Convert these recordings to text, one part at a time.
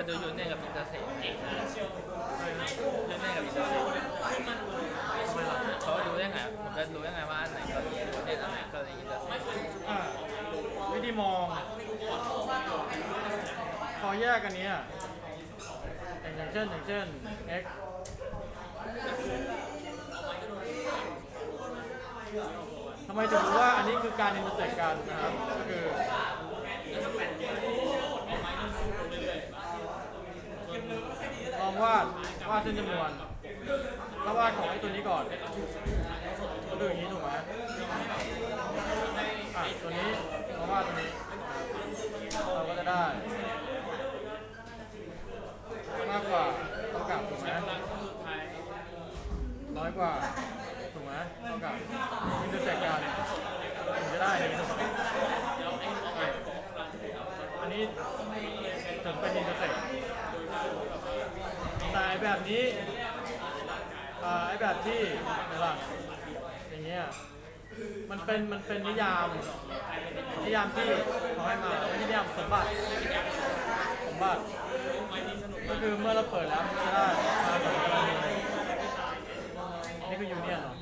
ดูยูเนียนกับอินเตอร์เซ็ตเก่งนะยูเนียนกับอินเตอร์เซ็ตเขาดูได้ไงผมจะรู้ได้ไงว่าอันไหนก็ยูเนียนอันไหนก็อินเตอร์เซ็ตวิธีมองพอแยกกันนี้อย่างเช่น x ทำไมถึงรู้ว่าอันนี้คือการอินเตอร์เซ็ตกันนะครับก็คือลองวาดเส้นจำนวนแล้ววาดของไอ้ตัวนี้ก่อนก็ดูอย่างนี้ถูกไหมตัวนี้เราวาดตัวนี้เราก็จะได้มากกว่าเท่ากับถูกไหมน้อยกว่าถูกไหมเท่ากับอินเตอร์เซ็กกันถึงจะได้อันนี้ถึงเป็นอินเตอร์เซ็กแต่แบบนี้ไอ้แบบที่อะไรอย่างเงี้ยมันเป็นนิยามที่เขาให้มาเป็นนิยามสมบัติก็คือเมื่อเราเปิดแล้วมันจะได้มาสมบัตินี่คือยูเนียนเหรอ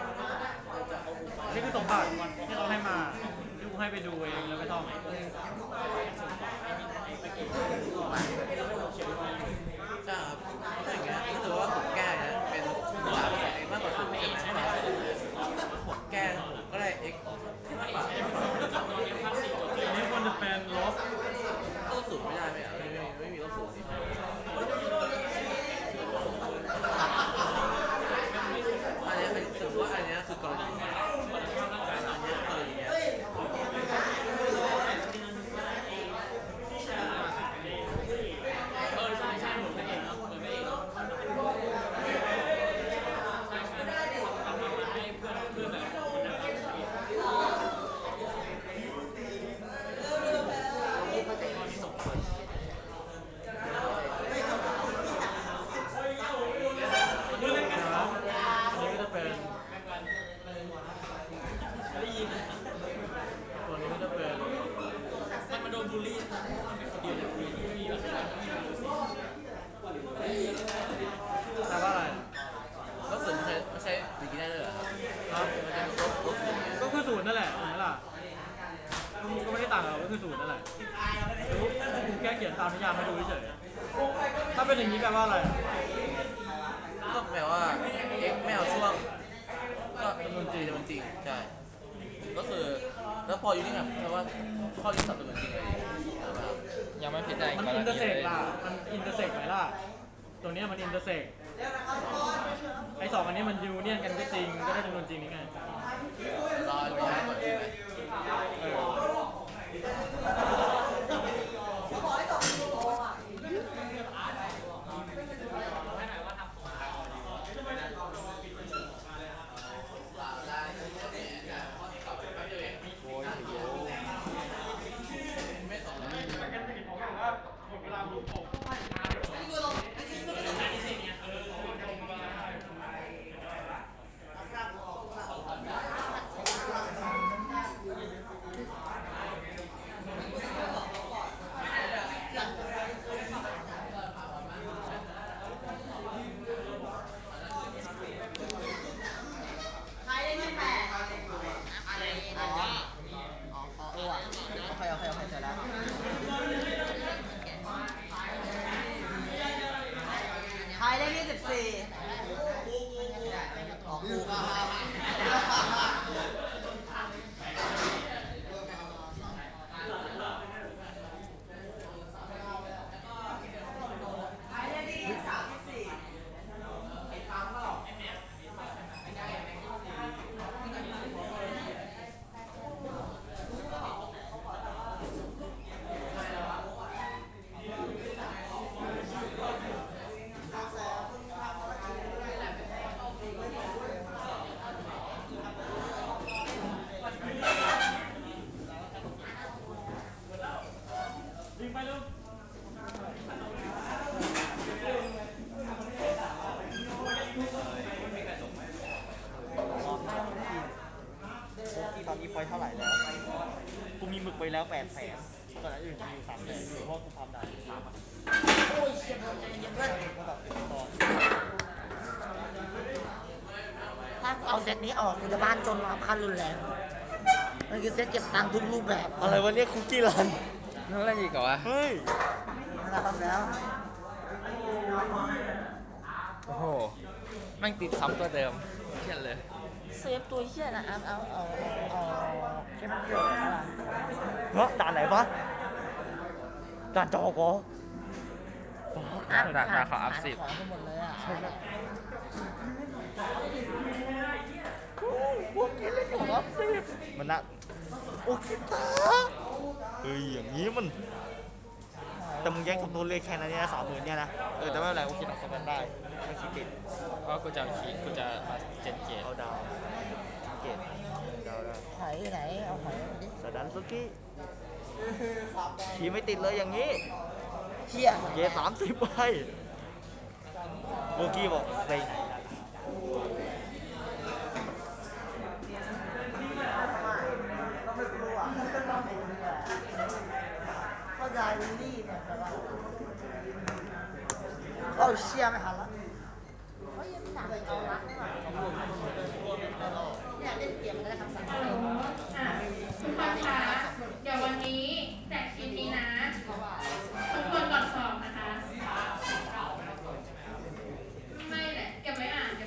นี่คือสมบัติที่เขาให้มาที่กูให้ไปดูเองแล้วไม่ต้องใช่ครับอย่างเงี้ยรู้สึกว่าผมแก้นะเป็น3%มากกว่า0%ใช่ไหมผมแก้ผมก็ได้ x มากกว่าอันนี้ควรจะเป็นลบ 0ไม่ได้ไหมอ่ะไม่มีลบ0สิอันนี้เป็นสมมติว่าอันนี้คือกรณีตามนิยามให้ดูเฉยถ้าเป็นอย่างนี้แปลว่าอะไรก็แปลว่า x ไม่เอาช่วงก็จำนวนจริงใช่ก็คือแล้วพออยู่นี่ครับแปลว่าข้อที่สับจำนวนจริงยังไม่ผิดได้มันอินเตอร์เซ็กล่ะมันอินเตอร์เซ็กไหมล่ะตัวนี้มันอินเตอร์เซ็กไอ้2อันนี้มันยูเนียนกันก็จริงก็ได้จำนวนจริงนี่ไงรอไปก่อนใช่ไหมไว้เท่าไหร่แล้วกูมีหมึกไว้แล้ว800,000ตอนนั้นอื่นมี300,000เพราะกูความดันถ้าเอาเซตนี้ออกกูจะบ้านจนมาขั้นรุนแรงมันคือเซตเก็บตังค์ทุกรูปแบบอะไรวะเนี่ยคุกกี้รันนั่งเล่นอีกเหรอวะเฮ้ยนะครับแล้วโอ้โหแม่งติดซ้ำตัวเดิมเครียดเลยเซฟตัวเชี่ยนะเอาแค่มันเกิดอะไรเนาะด่านไหนวะด่านจอกเหรอด่าขออัพ10 ของไปหมดเลยอ่ะพวกนี้เล่นของอัพสิบมันนะโอเคตาเฮ้ยอย่างนี้มันแต่มึงแยกคำตัวเลขแค่นั้นเนี่ย30,000เนี่ยนะแต่ไม่เป็นไรโอเคตัดสมันได้ไม่คิดติดเพราะกูจะกูจะมาเจนเกตเอาดาวเกตดาวได้หอยไหนเอาหอยมาดิสดันสุกี้ทีไม่ติดเลยอย่างนี้เชี่ยเก30ไปเมื่อกี้บอกเซ็งก็ยายวิลลี่เนี่ยแต่ว่าเอาเชี่ยไม่ทันละเขายังไม่ด่าเอาละเนี่ยเล่นเกมมันได้คำสั่งทุกคนคะเดี๋ยววันนี้แจกชิ้นนี้นะ ทุกคนก่อนสอบนะคะ ไม่แหละเก็บไว้อ่าน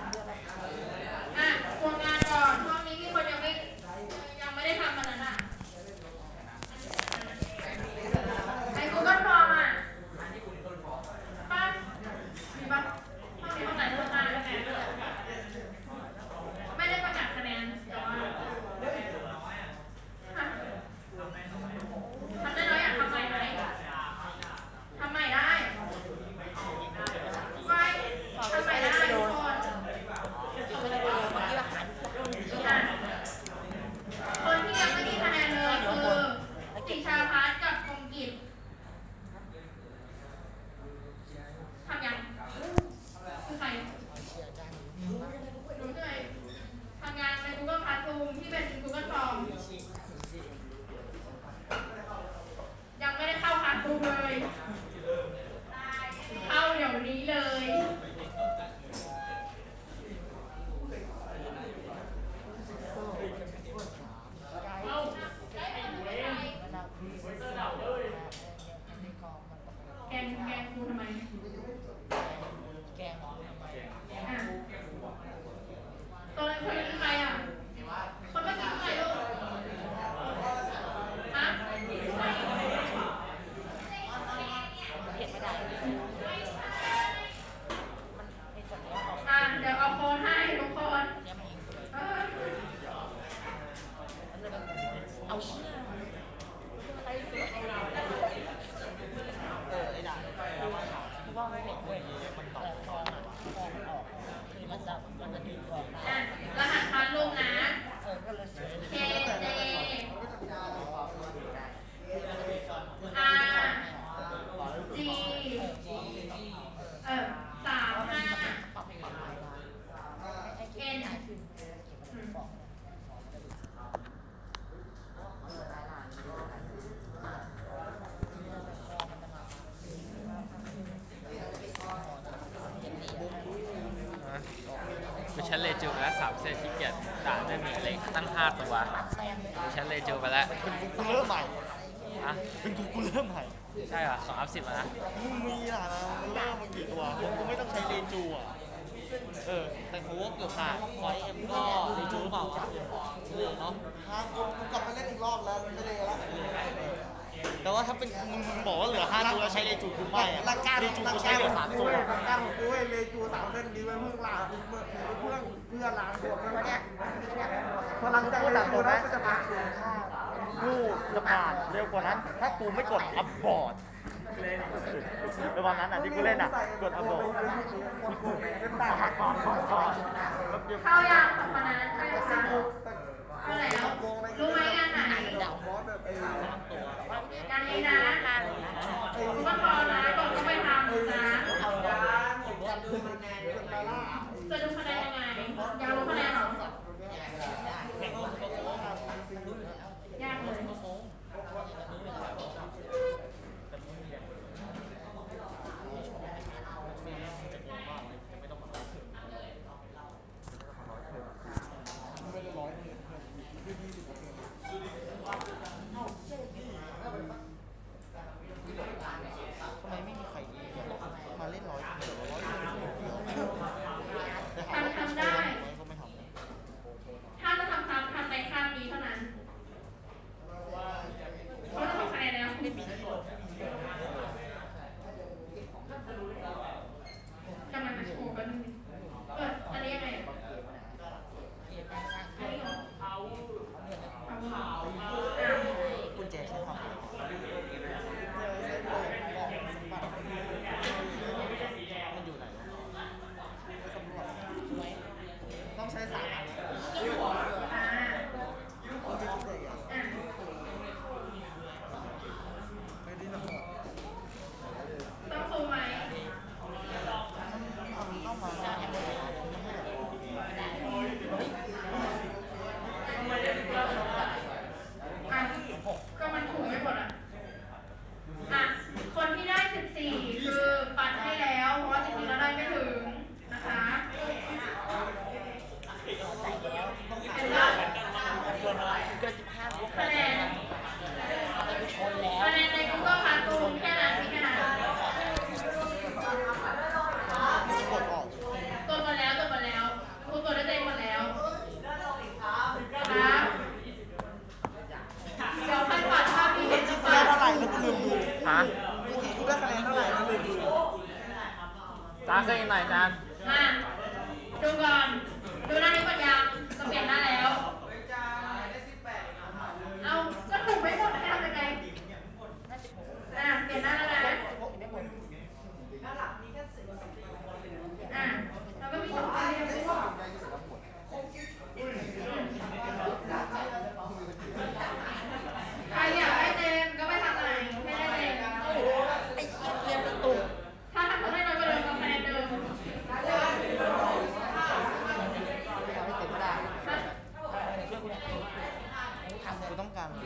ทวงงานก่อนช่วงนี้มีคนยังไม่ได้ทำมันนั้นอ่ะไอ้ Google Form อ่ะป้ามีป้าห้องนี้ห้องไหนทวงงานแล้วไงไม่ได้ประกาศคะแนนแต่ว่าทำได้น้อยอยากทำใหม่ไหมทำใหม่ได้ไม่ทำใหม่ได้ทุกคนคนที่ยังไม่มีคะแนนเลยคือสิชาพัฒน์กับคงกิจทำยังคือใครรู้ใช่ไหมทำงานใน Google Classroom ที่เป็น Google Form ยังไม่ได้เข้า Classroom เลย เข้าเดี๋ยวนี้เลยแกงกูทำไมแกงทำไมตัวนั้นคนนี้คือใครอ่ะคนเมื่อกี้คือใครลูกฮะเดี๋ยวเอาโค้ดให้ทุกคนเอาเชี่ยไอ้ด่าว่าไม่เห็นเว้ยมันตอบฟองอ่ะฟองออกคือมันจะดึงออกได้รหัสพันลุงนะก็เลยเสีย KJ R G 35 N ไปชั้นเลจูไปแล้ว3 เซตที่เกียจด่าได้มีเล็กตั้ง5 ตัวไปชั้นเลจูไปแล้วกูเริ่มใหม่อะเป็นกูเริ่มใหม่ใช่เหรอของอัพ10นะมึงมีล่ะนะมันเริ่มมากี่ตัวกูไม่ต้องใช้เรนจูอ่ะแต่กูว่าเกือบขาดคอยเอ็มก็เรนจูหรือเปล่าเลยเนาะกูกลับมาเล่นอีกรอบแล้วไม่เลยละแต่ว่าถ้าเป็นมึงบอกว่าเหลือ5 ตัวใช้เรนจูกูไม่อะเรนจูกูใช้เหลือ3 ตัวการของกูเลจู3 เส้นนี้ไว้เพื่อล้างเพื่อล้างตัวเพื่อเนี่ยพลังจากเลจูนั้นก็จะมากูจะผ่านเร็วกว่านั้น ถ้ากูไม่กดอัพบอร์ดในวันนั้นที่กูเล่นกดอัพบอร์ดเข้ายังของคนนั้นเข้ายังคะเข้าแล้วรู้ไหมงานไหนงานนี้นะคุณก็พอนะก่อนก็ไปทำนะจะดูคะแนนยังไงอยากรู้คะแนนเหรอยากเลยะกูได้คะแนนเท่าไหร่นะลืมดูจานขึ้นอีกหน่อยจานมาดูก่อนดูหน้านี้ก่อนยังจะเปลี่ยนหน้าแล้วเอาก็ถูกไม่หมดให้ทำยังไงเปลี่ยนหน้าแล้วนะแล้วก็มีสองอันเดียวใครอยากได้เต็มก็ไปทำไหนไม่ได้เต็มไอ้เต็มประตูถ้าทำให้น้อยกว่าเดิมก็คะแนนเดิมกูต้องการ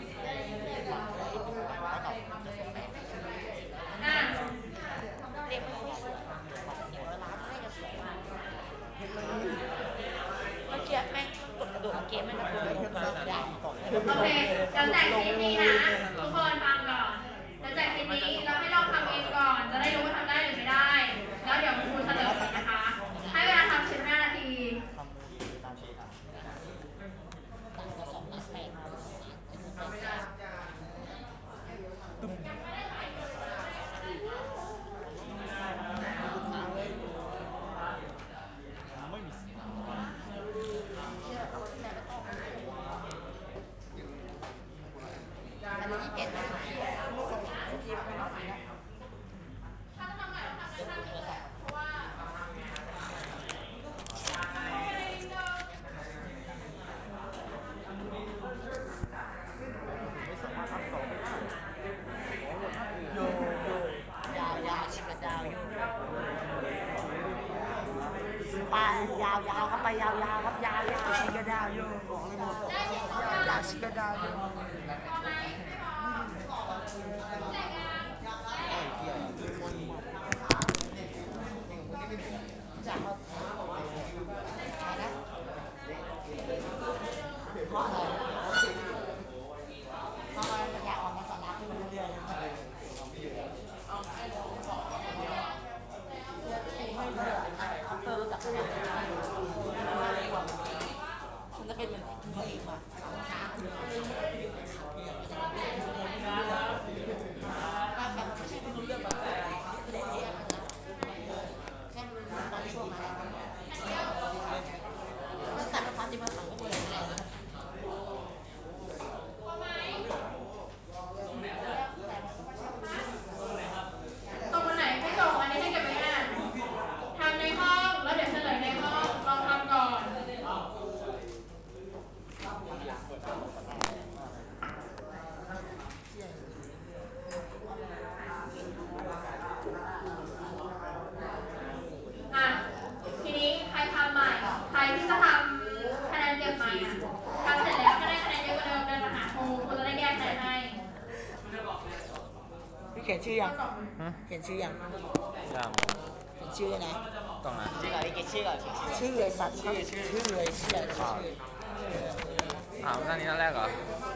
เมื่อกี้แม่งกดกระโดดเกมแม่งกระโดดด่าก่อนโอเคจะแจกคลิปนี้นะทุกคนฟังก่อนจะแจกคลิปนี้แล้วให้ลองทำเองก่อน จะได้รู้ว่าทำได้หรือไม่ได้ แล้วเดี๋ยวครูเฉลยนะคะ ให้เวลาทำ15 นาทียาวครับไปยาวครับยาวชิกระดาวอยู่บอกเลยหมดยาวชิกระดาวอยู่จากเขานะเพราะอะไรเพราะอะไรอยากออกมาสาระขึ้นเรื่อยๆจากมันจะเป็นเหมือนตัวเองมาแบบไม่ใช่ไม่รู้เรื่องแบบเละแค่ตอนช่วงนั้นแต่ความจริงมันสั่งไม่ควรอะไรตรงวันไหนไม่ส่งอันนี้ให้เก็บไว้อ่านทำในห้องแล้วเดี๋ยวเฉลยในห้องลองทำก่อน ทีนี้ใครทำใหม่ ใครที่จะทำคะแนนเก็บใหม่ทำเสร็จแล้วก็ได้คะแนนเยอะกว่าเดิมเดินมาหาครูครูจะได้แก้คะแนนให้พี่เขียนชื่อยังเขียนชื่อยังยังเขียนชื่อนะตรงนั้นชื่ออะไรเขียนชื่อก่อนชื่อเลยสัตว์ชื่อเลยชื่อหน้านี้หน้าแรกเหรอ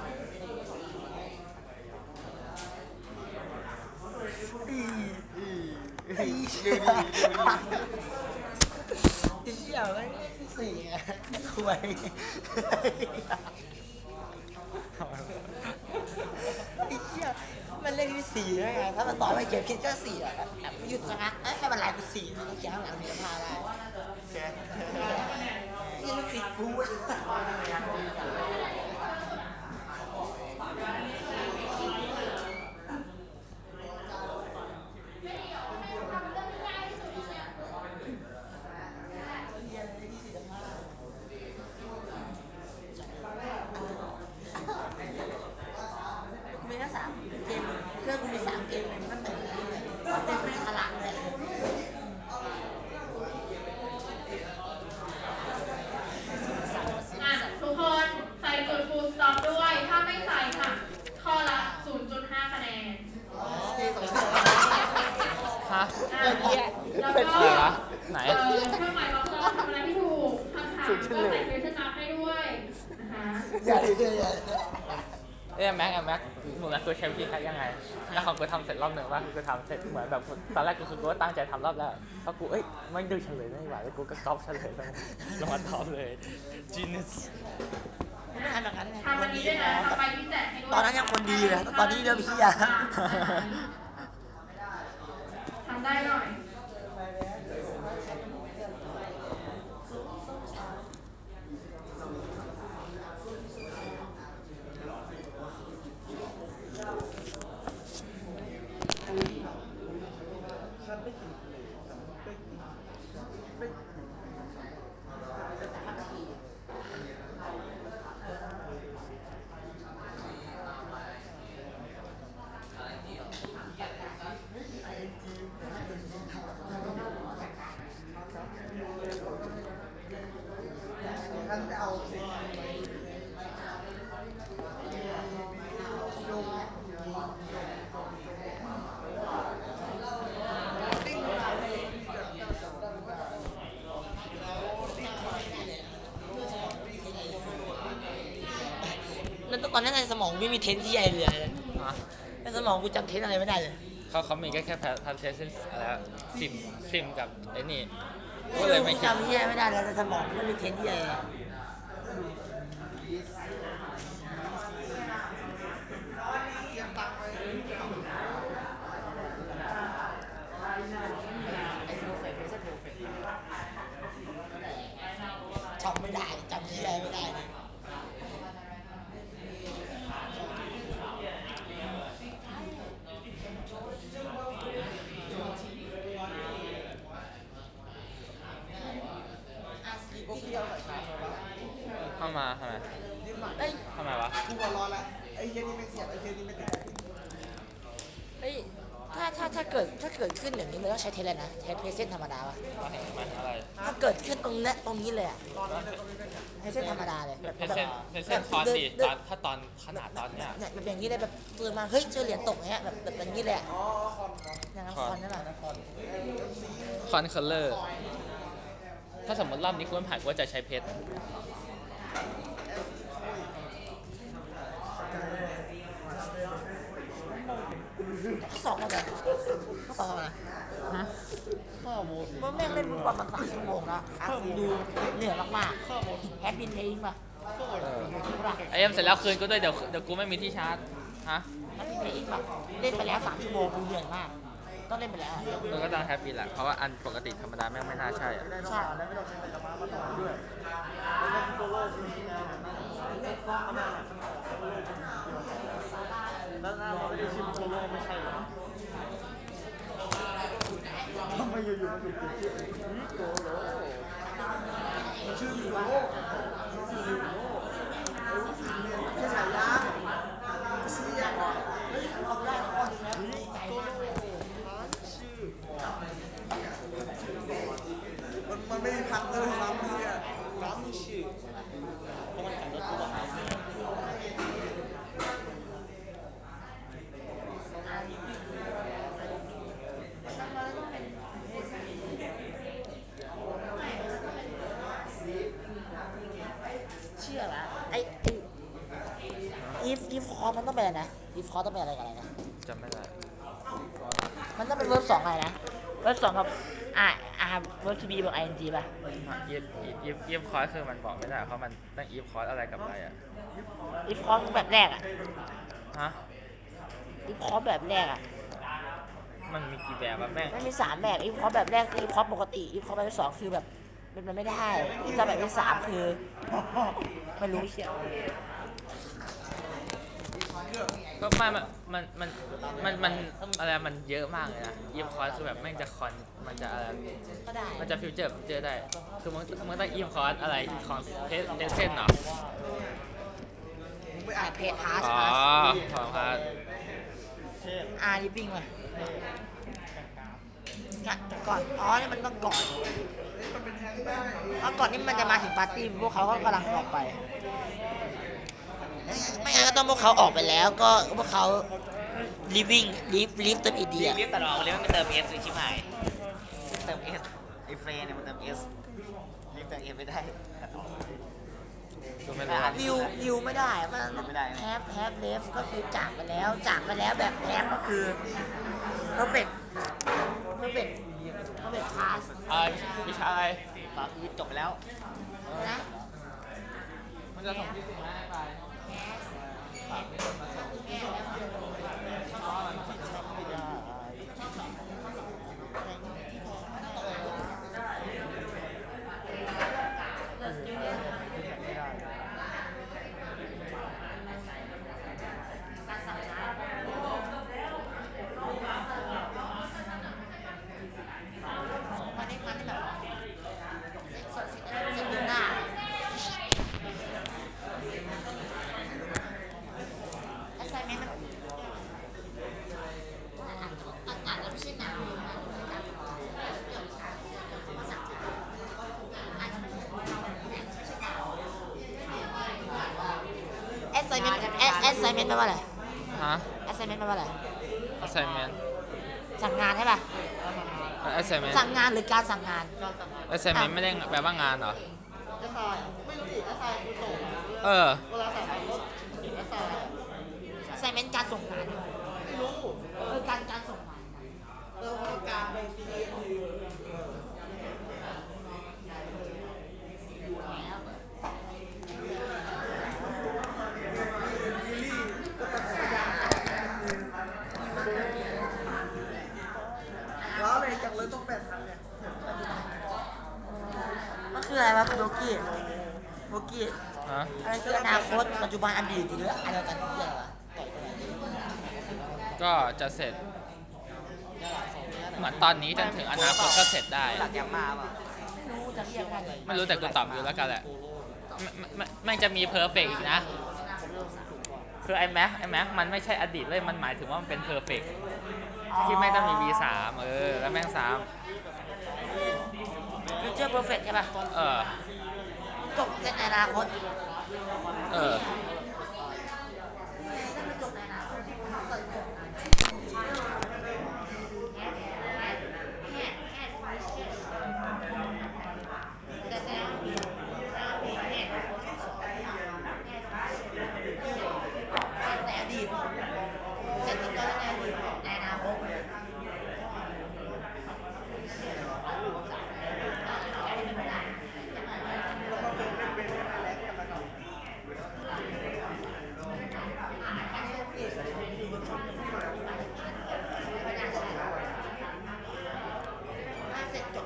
ไอ้เชี่ยไม่สี่คุยไอ้เชี่ยมันเลขที่สี่ได้ไงถ้ามันต่อไปเขียนคิดก็สี่อ่ะหยุดสักพักไม่เป็นไรกูสี่เขียนข้างหลังสี่พาได้ยังลูกศิษย์กูมีแค่3 เกมเครื่องกูมี3 เกมมันก็เต็มไม่พลังเลยทุกคนใส่จุด full stop ด้วย ถ้าไม่ใส่ค่ะ ข้อละ 0.5 คะแนนฮะแล้วก็เป็นอะไรวะไหนเครื่องหมายบอกทำอะไรที่ถูกคำถามก็ใส่ question mark ให้ด้วยนะคะอย่าเลยแม็กหนูนะกูใช้วิธีแค่ยังไงแล้วของกูทำเสร็จรอบหนึ่งว่ากูทำเสร็จเหมือนแบบตอนแรกกูก็ตั้งใจทำรอบแล้วเพราะกูไม่ดูเฉลยไม่ไหวแล้วกูก็ก๊อปเฉลยลงมาตอบเลย Genius ไม่ทำแบบนั้นไงทำวันนี้ด้วยนะทำไปที่แจกให้ด้วยตอนนั้นยังคนดีเลยตอนนี้เริ่มเฮียำได้หน่อยตอนนั้นในสมองไม่มีเทนที่ใหญ่เลยในสมองกูจำเทนอะไรไม่ได้เลยเขามีแค่พาเทสอะไรซิมกับไอ้นี่ก็ก็เลเลย ยไม่ไม่คิดจำที่ใหญ่ไม่ได้แล้วในสมองไม่มีเทนที่ใหญ่จำไม่ได้จำที่ใหญ่ไม่ได้เข้ามาทำไมเอ้ยทำไมวะกูหัวร้อนละไอ้เหี้ยนี่ไม่เสียบไอ้เหี้ยนี่ไม่ติดเฮ้ยถ้าเกิดขึ้นอย่างนี้มันต้องใช้เทนเลยนะใช้เพเซนธรรมดาปะมันอะไรถ้าเกิดขึ้นตรงนี้เลยอะเพเซนธรรมดาเลยแบบเพเซนคอร์สดิถ้าตอนขนาดตอนเนี้ยเนี่ยแบบอย่างนี้เลยแบบตื่นมาเฮ้ยเจอเหรียญตกเงี้ยแบบอย่างนี้เลยอะอย่างนั้นคอนนั่นแหละคอนเคอร์เลอร์ถ้าสมมติรอบนี้กูไม่ผ่านกูจะใช้เพชรสองอะไรสองอะไรฮะข้าวโมเมื่อแม่งเล่นประมาณ3 ชั่วโมงแล้วดูเหนื่อยมากๆแฮปปี้เพลงป่ะไอเอ็มเสร็จแล้วคืนกูด้วยเดี๋ยวกูไม่มีที่ชาร์จฮะแฮปปี้เพลงป่ะเล่นไปแล้ว3 ชั่วโมงดูเหนื่อยมากต้องเล่นไปแล้วมันก็ต้องแฮปปี้แหละเพราะว่าอันปกติธรรมดาแม่งไม่น่าใช่อะใช่แล้วไม่ต้องใช้แต่มาต่อด้วยแล้วก็ตัวโลกจริงๆนะแล้วหน้าเราไม่ได้ชื่อตัวโลกไม่ใช่เหรอทำไมอยู่ๆมันถูกชื่อนี่โกโลมันชื่อโลกแค่ฉายาเสียเฮ้ยเอาได้ข้อนึงนะโกโลชื่อมันไม่มีพันเลยซ้ำเนี่ยซ้ำชื่อเพราะมันขับรถกูบอกเชื่อละอีฟคอร์มันต้องเป็นอะไรนะอีฟคอร์ต้องเป็นอะไรกันนะจำไม่ได้มันต้องเป็นเวิร์บ2อะไรนะเวิร์บ2กับเวิร์บ to be บอก ing ป่ะอีฟคอร์สคือมันบอกไม่ได้เพราะมันตั้งอีฟคอร์สอะไรกับอะไรอะอีฟคอร์แบบแรกอะฮะอีฟคอร์แบบแรกอะมันมีกี่แบบอะแม่งไม่มี3แบบอีฟคอร์แบบแรกคืออีฟคอร์ปกติอีฟคอร์แบบที่2คือแบบเป็นมันไม่ได้อีฟแบบที่3คือไม่รู้เชี่ยก็ไม่มันอะไรมันเยอะมากเลยนะอีฟคอร์สคือแบบแม่งจะคอนมันจะอะไรก็ได้มันจะฟิวเจอร์ได้ คือมันต้องอีฟคอร์สอะไรของเพชรเส้นเหรอเพจพาสอ๋อพาสของพาร์ทลิปปิ้งมาก่อนนี่มันต้องก่อนก่อนนี่มันจะมาถึงปาร์ตี้พวกเขาก็กำลังออกไปไม่งั้นก็ต้องพวกเขาออกไปแล้วก็พวกเขา living live เติมอีเดียรีบตัดออกเลยมันเติม S ชิบหายเติม S ไอ้เฟรนเนี่ยมันเติม S รีบเติม S ไม่ได้ตัดออกกูไม่รู้วิวไม่ได้มันไม่ได้แฮปเลฟก็คือจากไปแล้วแบบแฮปก็คือ perfect pass วิชาอะไรฝากคือจบไปแล้วนะมันจะส่งที่สิ่งให้ไปฝากไม่โดนมาส่ง assignment แปลว่าอะไรฮะ assignment แปลว่าอะไร assignment สั่งงานใช่ป่ะ assignment สั่งงานหรือการสั่งงาน assignment ไม่ได้แปลว่างานเหรอจะทายไม่รู้ดิจะทายคือส่งเออเวลาสั่งจะทาย assignment การส่งงานไม่รู้การส่งงานเราต้องการไปที่แล้วอะไรจังเลยต้อง8,000เนี่ยมันคืออะไรวะโบกี้โบกี้ฮะอะไรคืออนาคตปัจจุบันอดีตหรืออะไรกันที่อะไรวะก็จะเสร็จ เหมือนตอนนี้จนถึงอนาคตก็เสร็จได้หลักยามาป่ะไม่รู้จะเรียกว่าอะไรไม่รู้แต่กูตอบอยู่แล้วกันแหละไม่จะมีเพอร์เฟกอีกนะ คือไอ้แม็กมันไม่ใช่อดีตเลยมันหมายถึงว่ามันเป็นเพอร์เฟกที่ไม่ต้องมี V3 แล้วแม่ง3 future perfect ใช่ป่ะ จบเสร็จในอนาคต จบในอนาคตในอดีตเสร็จก็ในอดีตในอนาคตเสร็จจบ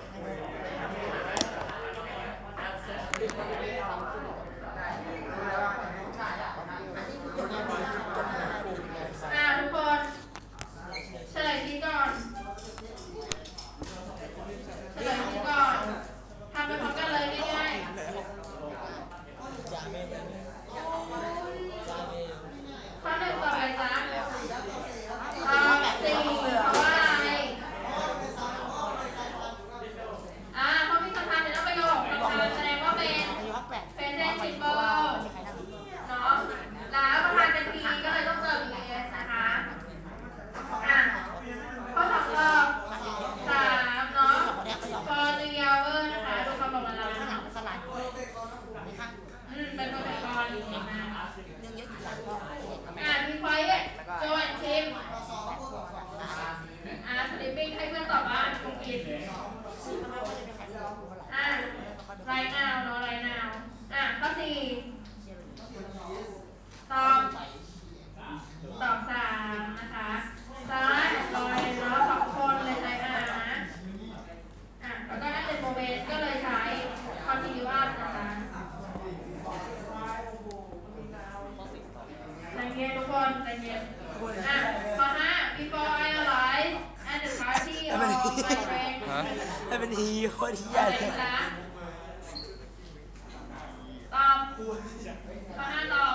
ทุกคนเฉลยทีก่อนทำไปพร้อมกันเลยง่ายๆข้อหนึ่งต่อไปจ้ะสี่เพราะว่าอะไรเขามีคำถามในประโยคนะคะแสดงว่าเป็นsimple เนาะแล้วประธานเป็น P ก็เลยต้องเติม ES นะคะข้อสองรอบ3เนาะ for the hour นะคะดูคำบอกแล้วนะเป็นตัวละครมีquiet Joan Tim sleeping ให้เพื่อนตอบว่าคุณกินright now เนาะ right now ข้อ4ตอบ3นะคะซ้ายลอยเนาะ2คนเลยใช้นะแล้วก็น่าจะโมเมนต์ก็เลยใช้ continuous นะคะใจเย็นทุกคนใจเย็นข้อ5 before I arrive at the party of my friend ให้เป็นฮีโคตรเหี้ยเลยตอบข้อ5ตอบ